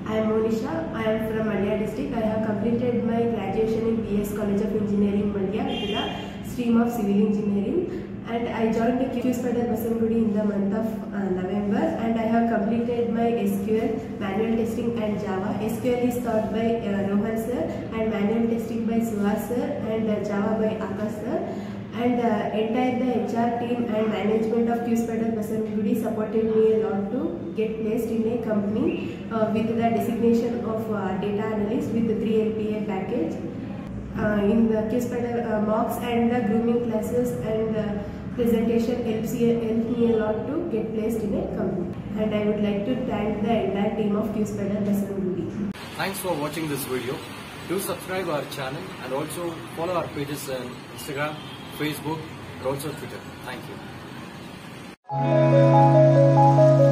I am Monisha. I am from Mandya district. I have completed my graduation in BS College of Engineering, Mandya, with the stream of Civil Engineering. And I joined the QSPADER Basangudi in the month of November. And I have completed my SQL, manual testing and Java. SQL is taught by Rohan sir, and manual testing by Suhas sir, and Java by Akash sir. And entire the HR team and management of QSPADER Basangudi supported me a lot to get placed in a company with the designation of data analyst with the 3 LPA package. In the QSPADER mocks and the grooming classes and presentation helped me a lot to get placed in a company. And I would like to thank the entire team of QSPADER Basangudi. Thanks for watching this video. Do subscribe our channel and also follow our pages on Instagram, Facebook, and also Twitter. Thank you.